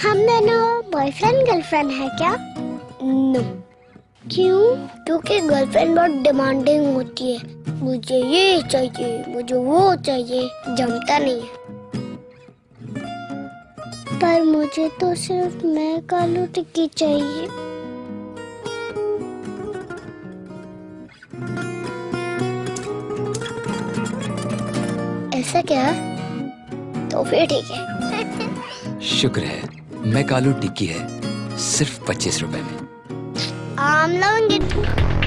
हम दोनों boyfriend girlfriend है क्या? नो। क्यों? क्योंकि गर्लफ्रेंड बहुत डिमांडिंग होती है, मुझे ये चाहिए, मुझे वो चाहिए, जमता नहीं है। पर मुझे तो सिर्फ मैं कालू टिक्की चाहिए। ऐसा क्या? तो फिर ठीक है। शुक्र है मैं कालू टिक्की है सिर्फ 25 रुपए में। I'm loving it.